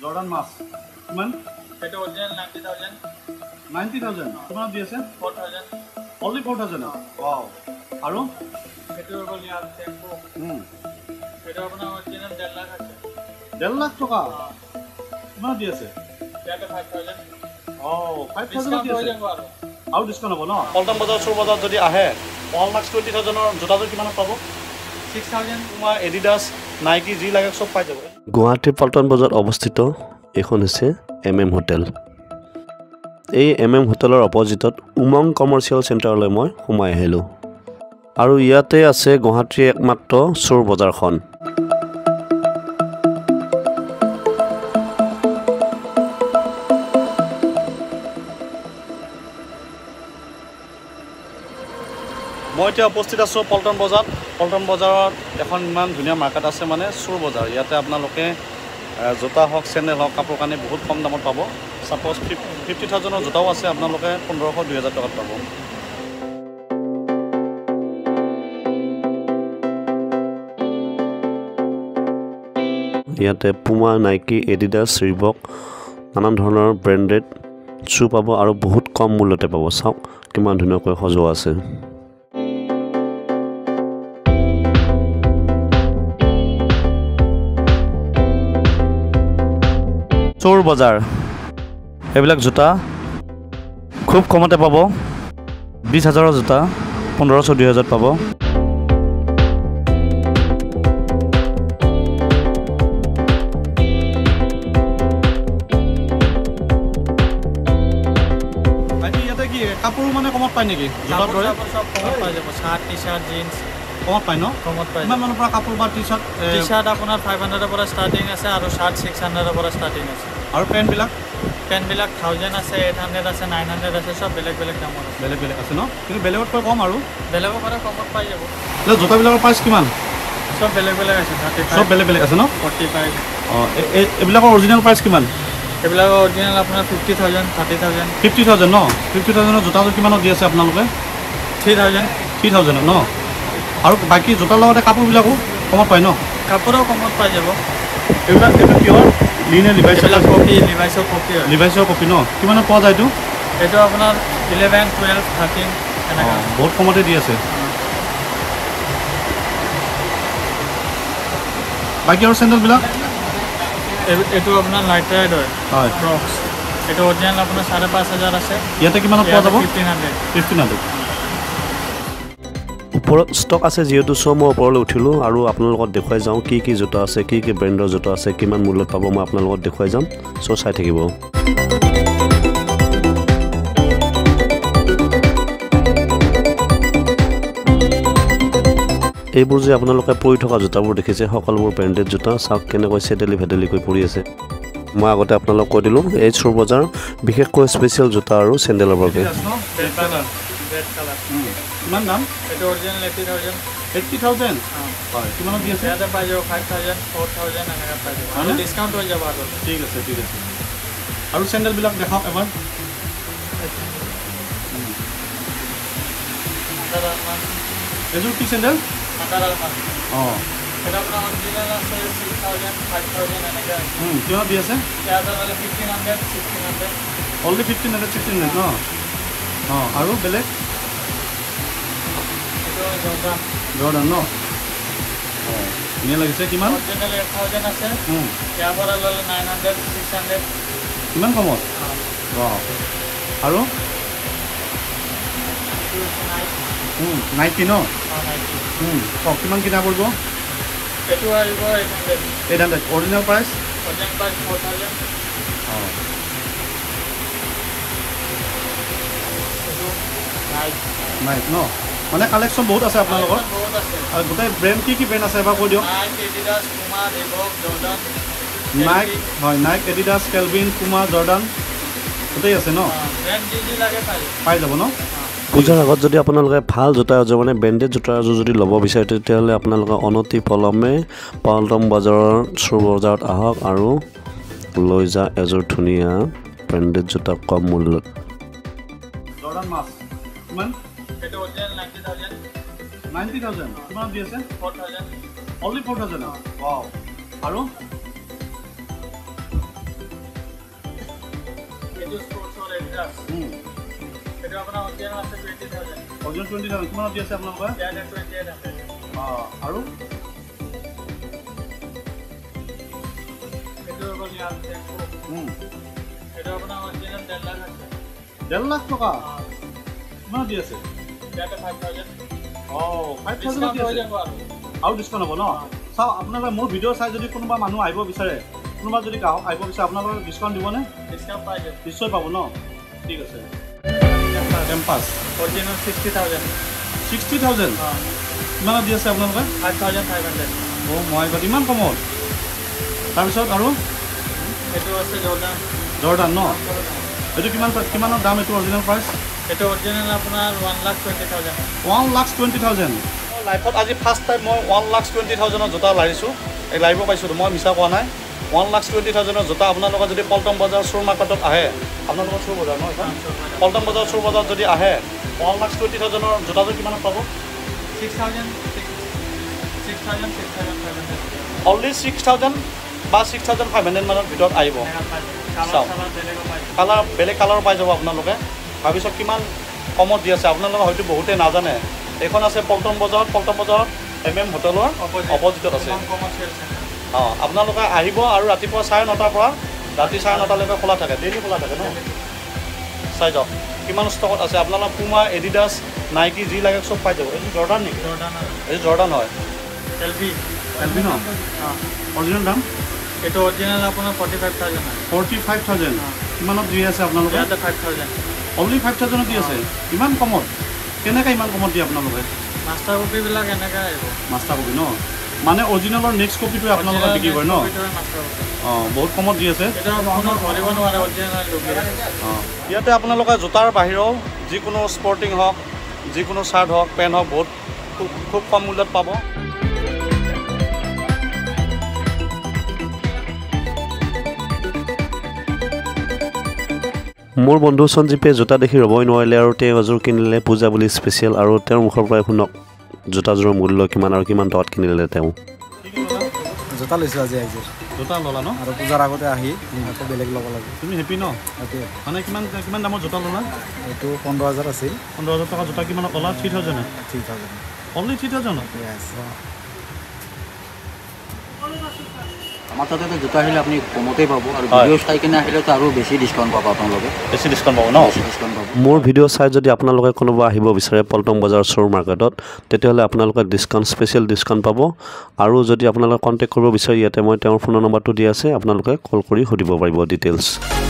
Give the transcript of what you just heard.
Jordan মাছ কিমান এটা original 90000 90000 কিমান দি আছে 4000 only 4000 ওয়াও আৰু এটা হল ইয়ার টেম্পো এটা আপনার অরিজিনাল 1.5 লাখ আছে 1.5 লাখ টাকা কিমান দি আছে এটা 5000 ও 5000 দি আছে আৰু ডিসকাউন্ট হ'ব ন পল্টন বজাৰ চোৰ বজাৰ যদি আহে 1,20,000 ৰ জোতাযোৰ কিমানত পাব 6000 তোমাৰ এডিডাস নাইকি যি লাগে সব পাই যাব গুৱাহাটী পল্টন বজাৰ অৱস্থিত এখন হৈছে হোটেল এই হোটেলৰ অপজিটত উমং কমাৰ্চিয়েল চেণ্টাৰলৈ মই সোমাই আহিলোঁ আৰু ইয়াতে আছে গুৱাহাটীৰ একমাত্ৰ চোৰ বজাৰখন মই এতিয়া উপস্থিত আছোঁ পল্টন বজাৰত এখন ইমান ধুনীয়া মাৰ্কেট আছে মানে চোৰ বজাৰ ইয়াতে আপোনালোকে জোতা হওক চেণ্ডেল হওক কাপোৰ কানি বহুত কম দামত পাব সাপোজ 50,000 ৰ জোতাও আছে আপোনালোকে 1500-2000 টকাত পাব ইয়াতে পুমা নাইকি এডিডাস ৰিবক নানান ধৰণৰ ব্ৰেণ্ডেড শ্বু পাব আৰু বহুত কম মূল্যতে পাব চাওক কিমান ধুনীয়াকৈ সজোৱা আছে চোৰ বজাৰ এইবিলাক জোতা খুব কমতে পাব 20,000 ৰ জোতা 1500-2000 পাব ইয়াতে কি কাপোৰ মানে কমত পায় নেকি জোতা দৰে সব কমত পাই যাব শার্ট টি-শার্ট জিন্স কমত পায় ন কমত পাই কিমান মানৰ পৰা কাপোৰ বা টি-শার্ট আপোনাৰ 500 ৰ পৰা ষ্টাৰ্টিং আছে আৰু শার্ট 600 ৰ পৰা ষ্টাৰ্টিং আছে আৰু পেন্ট বিলাক 1000 আছে 800 আছে 900 আছে সব বেলেগ দামৰ আছে বেলেগ আছে ন কিন্তু বেলেগতকৈ কম আৰু বেলেগৰ পৰা কমত পাই যাব এই জোতা বিলাকৰ প্ৰাইস কিমান সব বেলেগ আছে 35 সব বেলেগ আছে ন 45 এইবিলাকৰ অৰিজিনাল প্ৰাইস কিমান এইবিলাকৰ অৰিজিনাল আপোনাৰ 50,000 30,000 50,000 ন 50,000 ৰ জোতাটো কিমানত দি আছে আপোনালোকে 3,000 ন আৰু বাকি জোতাৰ লগতে কাপোৰ বিলাকো কমত পায় ন কাপোৰো কমত পাই যাব এইবিলাক পিয়ৰ লিনে লিভাইছৰ কপি ন কিমানত পোৱা যায় এইটো আপোনাৰ 11 12 13 এনেকা বহুত কমতে দি আছে বাকি আৰু চেণ্ডেল বিলাক এইটো আপোনাৰ লাইট ৰাইড হয় ক্ৰক্স এইটো অৰিজিনাল আপোনাৰ 5,500 আছে ইয়াতে কিমানত পোৱা যাব 1500 ওপৰত ষ্টক আছে যিহেতু মই ওপৰলৈ উঠিলোঁ আৰু আপোনালোকক দেখুৱাই যাওঁ কি জোতা আছে কি ব্ৰেণ্ডৰ জোতা আছে কিমান মূল্যত পাব মই আপোনালোকক দেখুৱাই যাম চাই থাকিব এইবোৰ যে আপোনালোকে পৰি থকা জোতাবোৰ দেখিছে সকলোবোৰ ব্ৰেণ্ডেড জোতা চাওক কেনেকৈ ভেদেলিকৈ পৰি আছে মই আগতে আপোনালোকক কৈ দিলোঁ এই চোৰ বজাৰ বিশেষকৈ স্পেচিয়েল জোতা আৰু চেণ্ডেলৰ বাবে red color কিমান দাম এটা অৰিজিনাল 80,000 হয় কিমানত দি আছে এটা পাই যাব 5,000 4,000 এনেকা পাই যাব আৰু ডিসকাউন্ট হৈ যাব আৰু ঠিক আছে আৰু চেণ্ডেল বিলাক দেখাওক এবাৰ এযোৰ কি চেণ্ডেল এটা আপোনাৰ অৰিজিনাল আছে 6,000 5,000 এনেকা কিমান দি আছে এটা মানে 1,500 1,600 only 1,500 1,600 ন আৰু বেলেগ জৰ্ডান ন ধুনীয়া লাগিছে কিমান অৰিজিনাল 1,000 আছে ইয়াৰ পৰা ল'লে 900 600 কিমান কমত আৰু নাইকি ন কিমান কিনা পৰিব এইটো আহিব 800 অৰিজিনেল প্ৰাইচ 4,000 নাইক ন মানে কালেকশ্যন বহুত আছে আপোনালোকৰ আৰু গোটেই ব্ৰেণ্ড কি ব্ৰেণ্ড আছে এবাৰ কৈ দিয়ক নাইক হয় Nike Adidas Calvin Puma Jordan গোটেই আছে ন পাই যাব ন পূজাৰ আগত যদি আপোনালোকে ভাল জোতা এযোৰ মানে ব্ৰেণ্ডেড জোতা এযোৰ যদি ল'ব বিচাৰে তেতিয়াহ'লে আপোনালোকে অনতি পলমে পল্টন বজাৰৰ চোৰ বজাৰত আহক আৰু লৈ যা এযোৰ ধুনীয়া ব্ৰেণ্ডেড জোতা কম মূল্যত জৰ্ডান মাছ কিমান এটা অৰিজিনাল 90,000 কিমান দি আছে 4,000 only 4,000 ওয়াও আৰু এইটো স্পৰ্টছৰ এডিডাছ এইটো আপোনাৰ অৰিজিনেল আছে 20000 অৰিজিনেল 20000 কিমানত দি আছে আপোনালোকে ইয়াত 2800 আৰু এইটো হ'ল ইয়াত এইটো আপোনাৰ অৰিজিনেল 1.5 লাখ আছে 1.5 লাখ টকা কিমানত দি আছে ইয়াত 5000 5000 দি আছে আৰু ডিছকাউণ্ট হ'ব ন চাওক আপোনালোকে মোৰ ভিডিঅ' চাই যদি কোনোবা মানুহ আহিব বিচাৰে কোনোবা যদি গ্ৰাহক আহিব বিচাৰে আপোনালোকে ডিছকাউণ্ট দিবনে ডিছকাউণ্ট পাই যাব নিশ্চয় পাব ন ঠিক আছে কেম্পাছ অৰিজিনেল 60000 কিমানত দি আছে আপোনালোকে 5500 মই ইমান কমত তাৰপিছত আৰু এইটো আছে জৰ্ডান ন এইটো কিমানৰ দাম এইটো অৰিজিনেল প্ৰাইচ এইটো অৰিজিনেল আপোনাৰ 1,20,000 1,20,000 লাইফত আজি ফাৰ্ষ্ট টাইম মই 1,20,000 জোতা লাৰিছোঁ এই লাৰিব পাইছোঁ মই মিছা কোৱা নাই 1,20,000 জোতা আপোনালোকে যদি পল্টন বজাৰ চোৰ মাৰ্কেটত আহে আপোনালোকৰ চোৰ বজাৰ ন পল্টন বজাৰ চোৰ বজাৰত যদি আহে 1,20,000 জোতাযোৰ কিমানত পাব 6,000 অনলি 6,000 বা 6,500 মানৰ ভিতৰত আহিব চাওক কালাৰ বেলেগ কালাৰ পাই যাব আপোনালোকে ভাবিছোঁ কিমান কমত দি আছে আপোনালোকে হয়তো বহুতেই নাজানে এইখন আছে পল্টন বজাৰত MM হোটেলৰ অপজিটত আছে আপোনালোকে আহিব আৰু ৰাতিপুৱা 9:30 পৰা ৰাতি 9:30লৈকে খোলা থাকে ডেইলি খোলা থাকে ন চাই যাওক কিমান ষ্টকত আছে আপোনালোকৰ পুমা এডিডাছ নাইকি যি লাগে চব পাই যাব এইটো জৰ্ডান নেকি এইটো জৰ্ডান হয় এলভি ন অৰিজিনেল দাম এইটো অৰিজিনেল আপোনাৰ 45,000 কিমানত দি আছে আপোনালোকে 5,000 অনলি 5,000 দি আছে ইমান কমত কেনেকৈ ইমান কমত দিয়ে আপোনালোকে মাষ্টাৰ কপিবিলাক এনেকৈ আহিব মাষ্টাৰ কপি ন মানে অৰিজিনেলৰ নেক্সট কপিটোৱে আপোনালোকে বিক্ৰী কৰে ন বহুত কমত দি আছে ইয়াতে আপোনালোকে জোতাৰ বাহিৰেও যিকোনো স্পৰ্টিং হওক যিকোনো চাৰ্ট হওক পেণ্ট হওক বহুত খুব কম মূল্যত পাব মোৰ বন্ধু সঞ্জীৱে জোতা দেখি ৰ'বই নোৱাৰিলে আৰু তেওঁ এযোৰ কিনিলে পূজা বুলি স্পেচিয়েল আৰু তেওঁৰ মুখৰ পৰাই শুনক জোতাযোৰৰ মূল্য কিমান আৰু কিমান টকাত কিনিলে তেওঁ জোতা লৈছোঁ আজি একযোৰ জোতা ল'লা ন আৰু পূজাৰ আগতে আহি আকৌ বেলেগ ল'ব লাগে তুমি হেপী ন হেপী মানে কিমান দামৰ জোতা ল'লা এইটো 15,000 আছিল 15,000 টকা জোতা কিমানত ক'লা 3,000 অনলি 3,000 আমাৰ তাতে জোতা আহিলে আপুনি কমতেই পাব আৰু ভিডিঅ' চাই কিনে আহিলেতো আৰু বেছি ডিছকাউণ্ট পাব আপোনালোকে বেছি ডিছকাউণ্ট পাব ন ডিছকাউণ্ট পাব মোৰ ভিডিঅ' চাই যদি আপোনালোকে কোনোবা আহিব বিচাৰে পল্টন বজাৰ চোৰ মাৰ্কেটত তেতিয়াহ'লে আপোনালোকে স্পেচিয়েল ডিছকাউণ্ট পাব আৰু যদি আপোনালোকে কণ্টেক্ট কৰিব বিচাৰে ইয়াতে মই তেওঁৰ ফোনৰ নম্বৰটো দিয়া আছে আপোনালোকে কল কৰি সুধিব পাৰিব ডিটেইলছ